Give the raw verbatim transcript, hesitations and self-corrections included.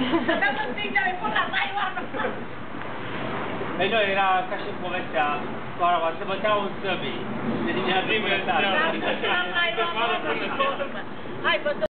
Stăteam în stânga, îi pun la Taiwan. Ei, nu, era ca și povestea cu araba, se băteau în săbii. Deci, ne-a primit. Hai, vă